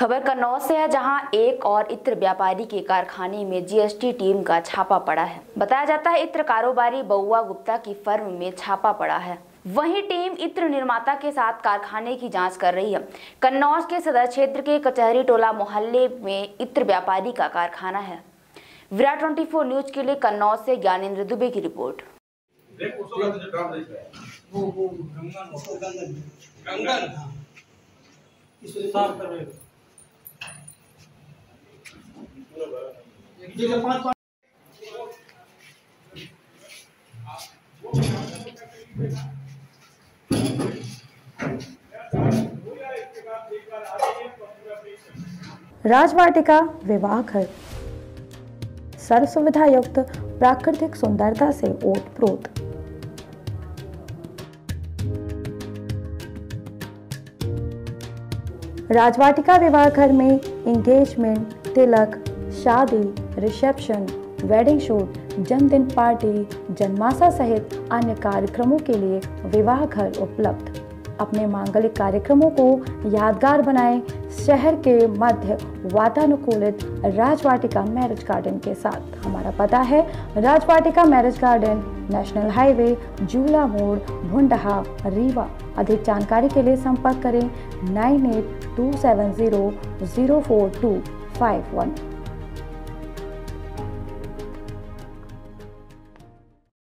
खबर कन्नौज से है, जहां एक और इत्र व्यापारी के कारखाने में जीएसटी टीम का छापा पड़ा है। बताया जाता है इत्र कारोबारी बउआ गुप्ता की फर्म में छापा पड़ा है। वहीं टीम इत्र निर्माता के साथ कारखाने की जांच कर रही है। कन्नौज के सदर क्षेत्र के कचहरी टोला मोहल्ले में इत्र व्यापारी का कारखाना है। विराट 24 न्यूज के लिए कन्नौज से ज्ञानेंद्र दुबे की रिपोर्ट। राजवाटिका विवाह घर सर्व सुविधा युक्त प्राकृतिक सुंदरता से ओतप्रोत। राजवाटिका विवाह घर में एंगेजमेंट, तिलक, शादी, रिसेप्शन, वेडिंग शूट, जन्मदिन पार्टी, जन्माशा सहित अन्य कार्यक्रमों के लिए विवाह घर उपलब्ध। अपने मांगलिक कार्यक्रमों को यादगार बनाएं शहर के मध्य वातानुकूलित राजवाटिका मैरिज गार्डन के साथ। हमारा पता है Rajvatika marriage garden, national highway, Jula मोड़, भुंडहा, रीवा। अधिक जानकारी के लिए संपर्क करें 9827004251।